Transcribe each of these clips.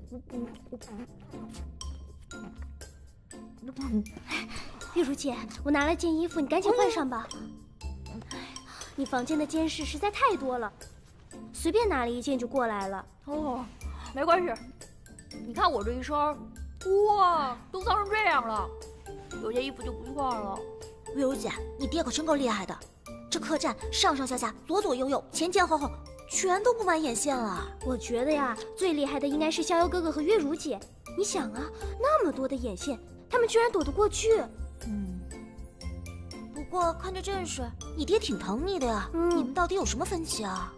玉茹姐，我拿了件衣服，你赶紧换上吧。你房间的监视实在太多了，随便拿了一件就过来了。 哦，没关系。你看我这一身，哇，都脏成这样了，有件衣服就不错了。 玉茹姐，你爹可真够厉害的，这客栈上上下下、左左右右、前前后后，全都布满眼线了。 我觉得呀，最厉害的应该是逍遥哥哥和月如姐。你想啊，那么多的眼线，他们居然躲得过去。 不过看这阵势，你爹挺疼你的呀。你们到底有什么分歧啊？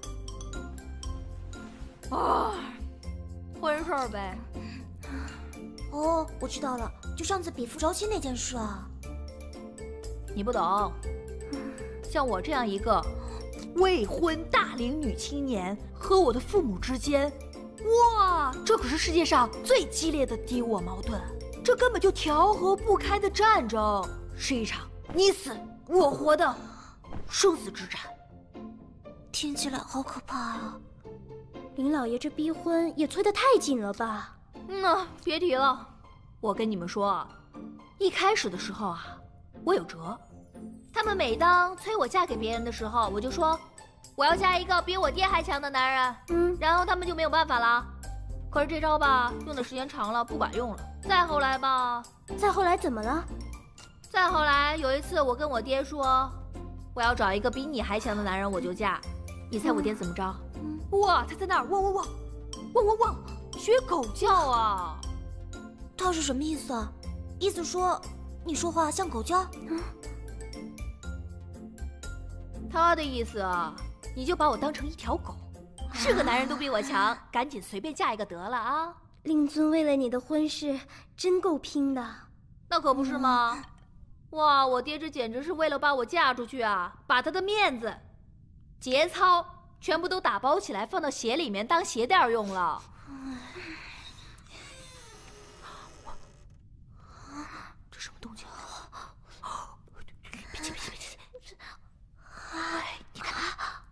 婚事儿呗。 哦，我知道了，就上次比付招亲那件事啊。 你不懂，像我这样一个未婚大龄女青年和我的父母之间，哇，这可是世界上最激烈的敌我矛盾，这根本就调和不开的战争，是一场你死我活的生死之战。 听起来好可怕啊！ 林老爷这逼婚也催得太紧了吧？ 别提了。我跟你们说，一开始的时候啊，我有辙。他们每当催我嫁给别人的时候，我就说我要嫁一个比我爹还强的男人。然后他们就没有办法了。可是这招吧，用的时间长了不管用了。再后来吧， 再后来怎么了？ 再后来有一次，我跟我爹说，我要找一个比你还强的男人，我就嫁。你猜我爹怎么着？哇，他在那儿汪汪汪，汪汪汪，学狗叫啊！ 他是什么意思啊？意思说你说话像狗叫？ 他的意思啊，你就把我当成一条狗，是个男人都比我强，赶紧随便嫁一个得了啊！ 令尊为了你的婚事真够拼的。 那可不是吗？哇，我爹这简直是为了把我嫁出去啊，把他的面子、节操全部都打包起来，放到鞋里面当鞋垫用了。这什么动静？别急，别急，别急！你看，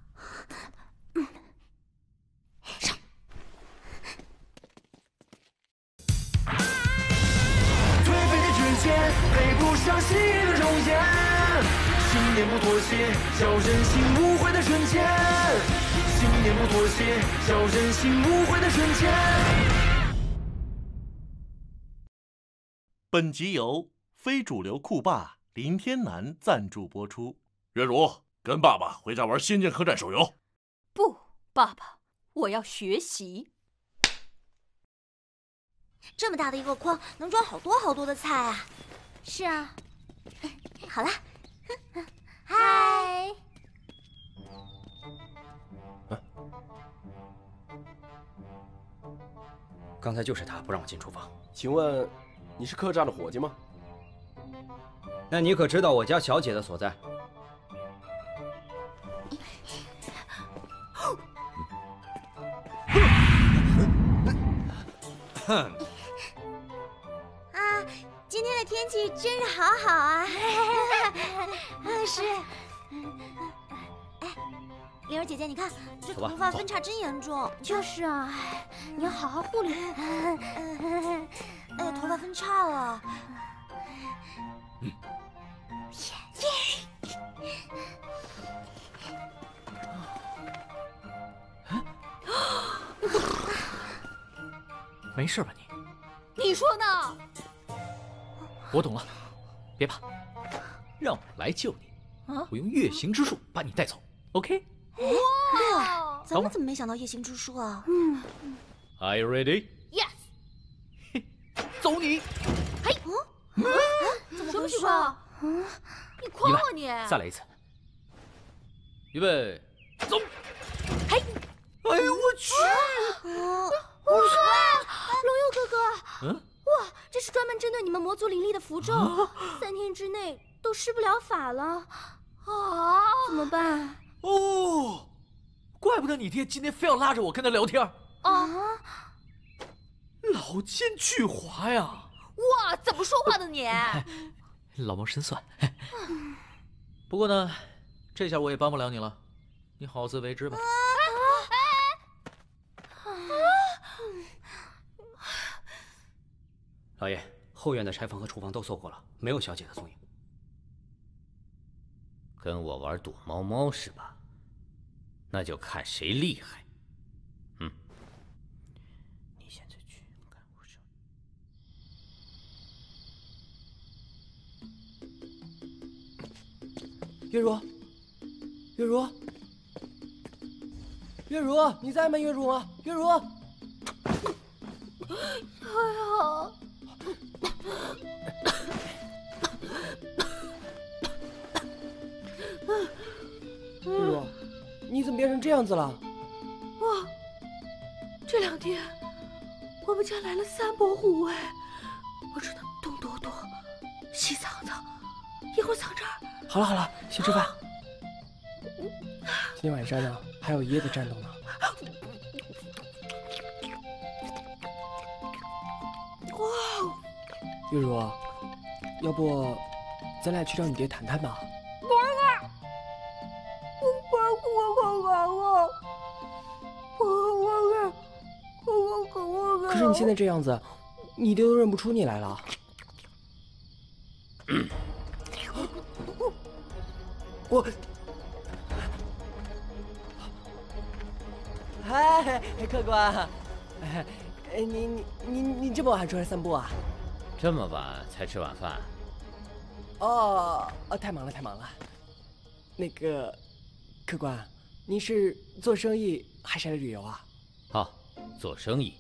上。 颓废的指尖配不上昔日的容颜，信念不妥协，叫人心无悔的瞬间。信念不妥协，叫人心无悔的瞬间。 本集由非主流酷霸林天南赞助播出。 月如，跟爸爸回家玩《仙剑客栈》手游。 不，爸爸，我要学习。 这么大的一个筐，能装好多好多的菜啊！ 是啊。 好了， 嗨。 刚才就是他不让我进厨房。 请问，你是客栈的伙计吗？ 那你可知道我家小姐的所在？ 啊，今天的天气真是好好啊！是。哎，灵儿姐姐，你看这头发分叉真严重。 就是啊，你要好好护理。 哎呀，头发分叉了。 没事吧你？ 你说呢？ 我懂了，别怕，让我来救你。我用月行之术把你带走 ，OK？ 哇，咱们怎么没想到夜行之术啊 ？Are you ready? Yes。 走你！ 嘿， 怎么回事啊？你诓我你！ 再来一次。预备，走！ 嘿！ 哎呦我去！ 哇，龙佑哥哥！哇，这是专门针对你们魔族灵力的符咒，3天之内都施不了法了啊！怎么办？ 哦，怪不得你爹今天非要拉着我跟他聊天啊！ 老奸巨猾呀！ 哇，怎么说话的你？ 老谋深算。不过呢，这下我也帮不了你了，你好自为之吧。 老爷，后院的柴房和厨房都搜过了，没有小姐的踪影。 跟我玩躲猫猫是吧？那就看谁厉害。你现在去看我手。 月如，月如，月如，你在吗？月如，月如。 哎呀！ 月如，你怎么变成这样子了？ 这2天我们家来了3拨虎哎，我只能东躲躲，西藏藏，一会儿藏这儿。 好了好了，先吃饭。今天晚上呢，还有椰子战斗呢。 哇！ 月如，要不咱俩去找你爹谈谈吧？可是你现在这样子，你爹都认不出你来了。我，嗨，客官，你这么晚还出来散步啊？ 这么晚才吃晚饭？ 哦，太忙了太忙了。那个，客官，您是做生意还是来旅游啊？ 哦，做生意。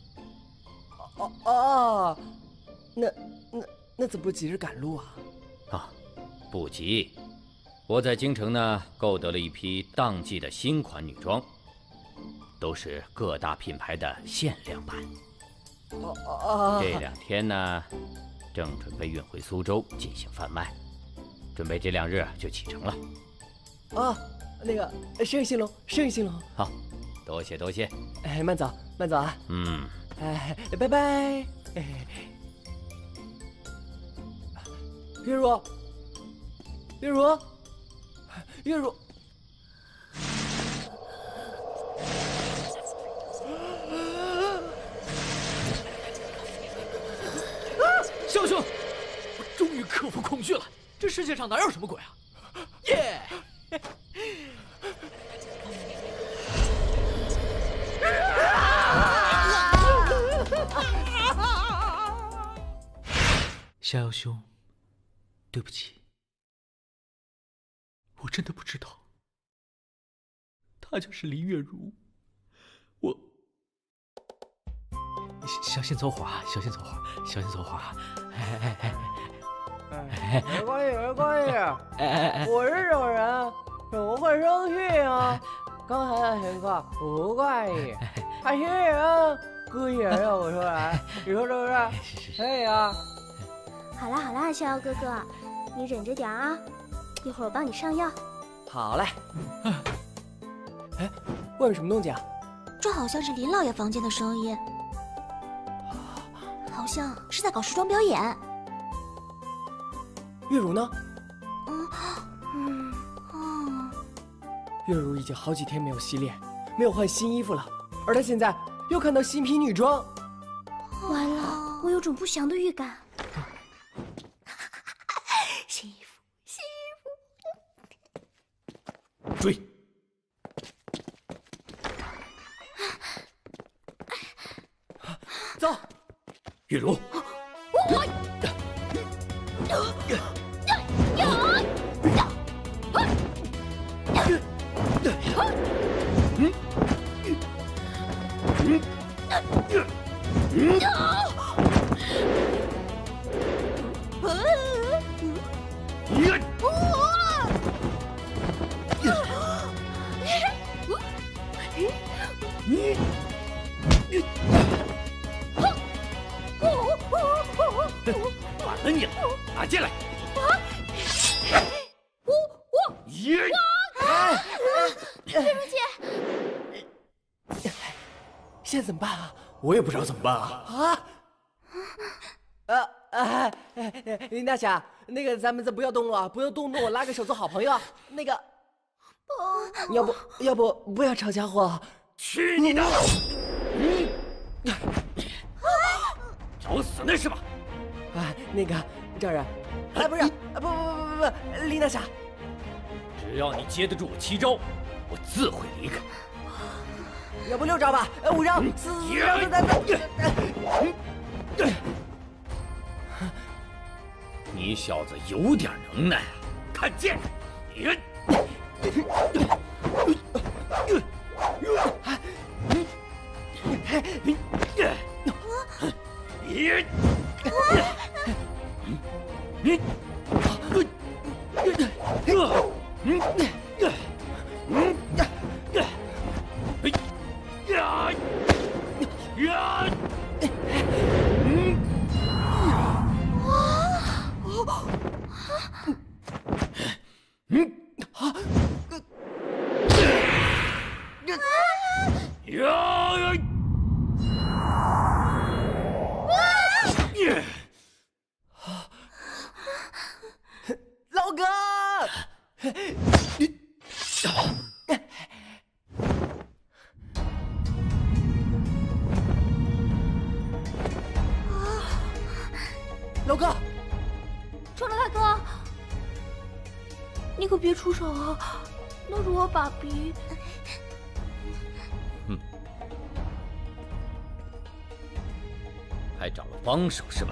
那怎么不急着赶路啊？ 啊，不急，我在京城呢购得了一批当季的新款女装，都是各大品牌的限量版。这2天呢，正准备运回苏州进行贩卖，准备这2日就启程了。 那个生意兴隆，生意兴隆。 好，多谢多谢。 哎，慢走慢走啊。拜拜。月如，月如，月如。 肖兄，我终于克服恐惧了。这世界上哪有什么鬼啊？耶！逍遥兄，对不起，我真的不知道，她就是林月如。我小心走火啊！小心走火！小心走火啊！ 没关系，没关系。我是这种人，怎么会生气啊？刚才的情况不怪你，他其实故意让我出来，你说是不是？可以啊。 好啦好啦，逍遥哥哥，你忍着点啊，一会儿我帮你上药。 好嘞。哎，外面什么动静啊？ 这好像是林老爷房间的声音，好像是在搞时装表演。 月如呢？月如已经好几天没有洗脸，没有换新衣服了，而她现在又看到新品女装， 完了，我有种不祥的预感。 新衣服，新衣服。 追！ 走， 月如。反了你了，拿剑来！ 月如姐， 现在怎么办啊？ 我也不知道怎么办啊！ 林大侠，那个咱们不要动怒啊，不要动怒，我拉个手做好朋友啊。那个，要不不要吵家伙？ 去你的！找死那是吧？ 那个赵然，哎，不是，不，李娜莎， 只要你接得住我7招，我自会离开。 要不6招吧，5招，4招， 你小子有点能耐啊！看剑，你。 老哥，老哥， 壮壮大哥，你可别出手啊！那是我爸比。 还找了帮手是吧？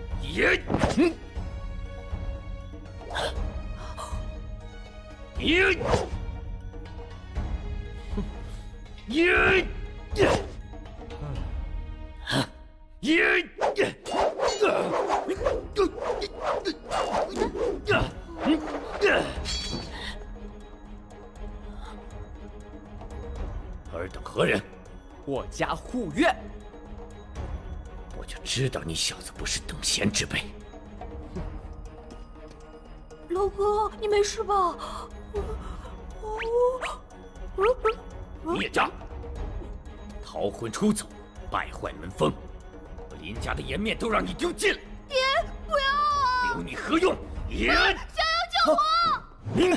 尔等何人？ 我家护院。 我就知道你小子不是等闲之辈。 老哥，你没事吧？ 孽障！逃婚出走，败坏门风，我林家的颜面都让你丢尽了。 爹，不要啊！ 留你何用？ 小友救我！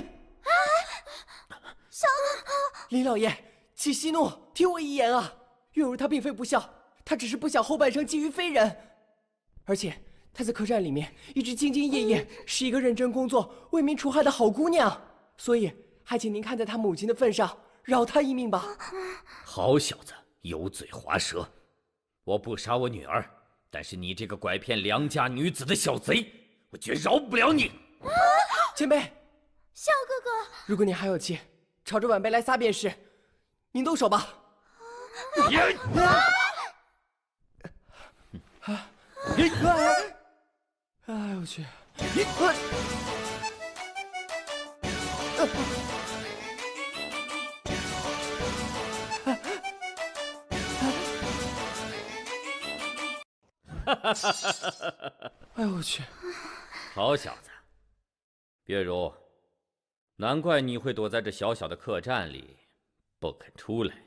小哥哥， 林老爷，请息怒，听我一言啊！月如她并非不孝，她只是不想后半生寄于非人，而且她在客栈里面一直兢兢业业，是一个认真工作、为民除害的好姑娘，所以还请您看在她母亲的份上，饶她一命吧。 好小子，油嘴滑舌！我不杀我女儿，但是你这个拐骗良家女子的小贼，我绝饶不了你！ 前辈， 小哥哥， 如果您还有气，朝着晚辈来撒便是，您动手吧。哎，我去！哎呦我去！ 好小子，月如，难怪你会躲在这小小的客栈里，不肯出来。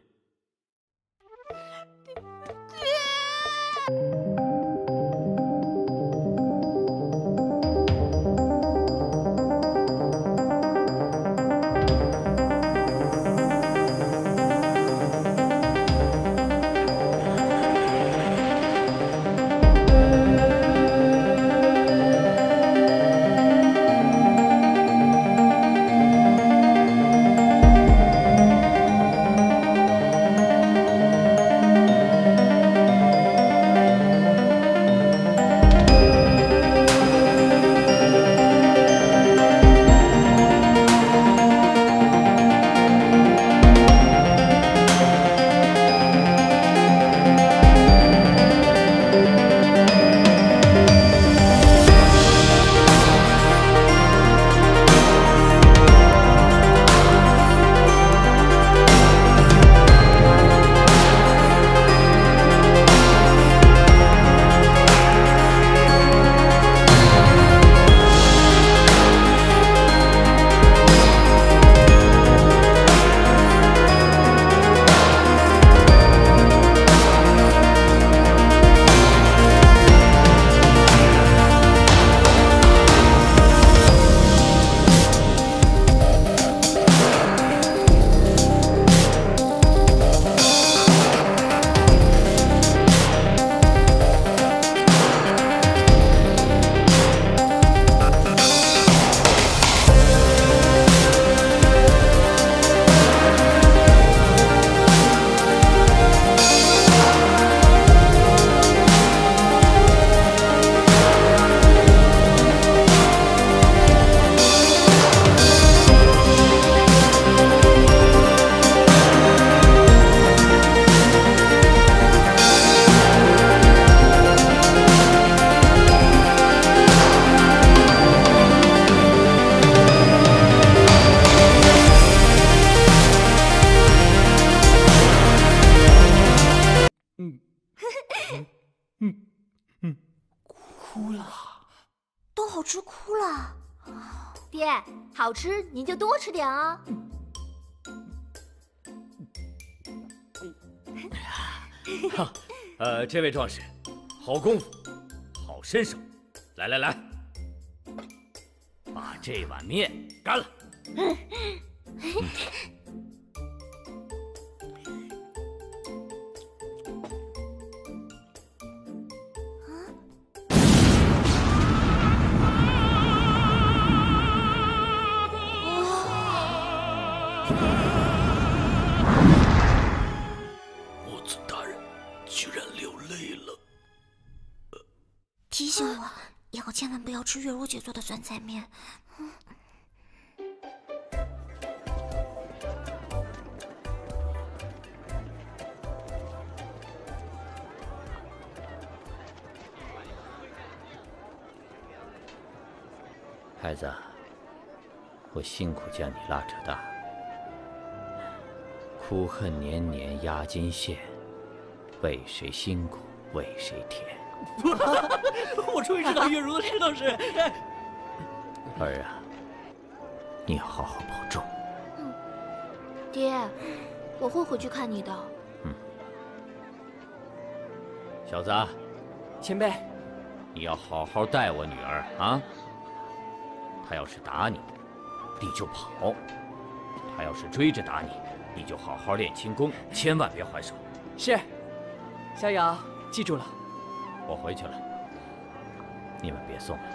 哭了， 都好吃哭了。 爹，好吃您就多吃点啊。 这位壮士，好功夫，好身手，来，把这碗面干了。 墨子大人居然流泪了， 提醒我以后千万不要吃月如姐做的酸菜面。 孩子，我辛苦将你拉扯大，苦恨年年压金线，为谁辛苦为谁甜。 我终于知道月如的事道是。 儿啊，你要好好保重。 爹，我会回去看你的。 小子， 前辈， 你要好好待我女儿啊！她要是打你，你就跑；她要是追着打你，你就好好练轻功，千万别还手。 是，逍遥，记住了。 我回去了，你们别送了。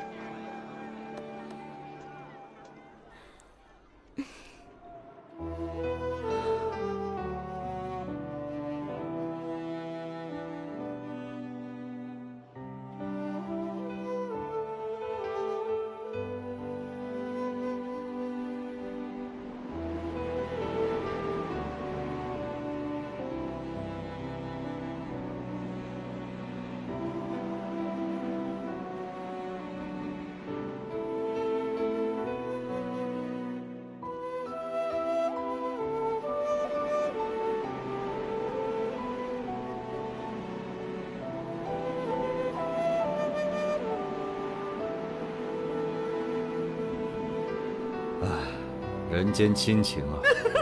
人间亲情啊！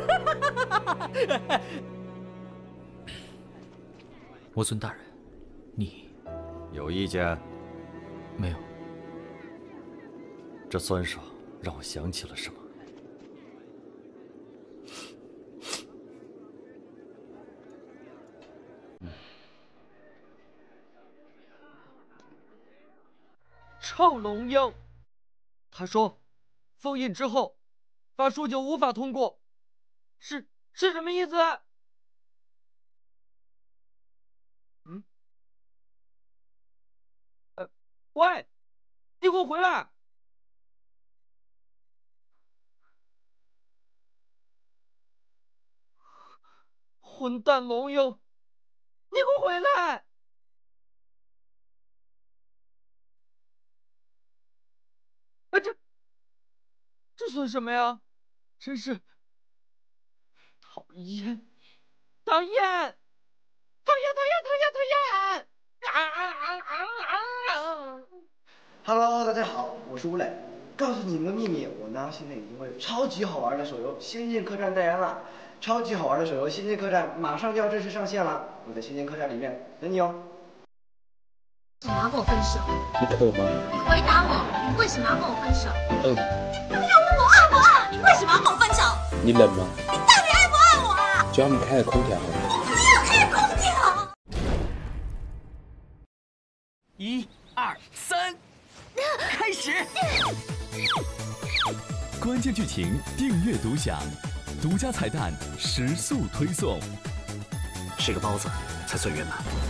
魔尊大人，你有意见？ 没有。 这酸爽让我想起了什么。 臭龙鹰，他说，封印之后，法术就无法通过，是什么意思？喂，你给我回来！混蛋龙鹰，你给我回来！这算什么呀？真是讨厌，讨厌，讨厌，讨厌，讨厌，讨厌 ！Hello， 大家好，我是吴磊。告诉你们个秘密，我呢现在已经为超级好玩的手游《仙剑客栈》代言了。超级好玩的手游《仙剑客栈》马上就要正式上线了，我在《仙剑客栈》里面等你哦。 为什么要跟我分手？ 你在逗我吗？ 你回答我，你为什么要跟我分手？ 你有那么爱我啊？你为什么要跟我分手？ 你冷吗？ 你到底爱不爱我啊？ 就让你开个空调好了。 我不要开空调。 1、2、3，开始！ 关键剧情订阅独享，独家彩蛋时速推送。 是个包子才最圆满。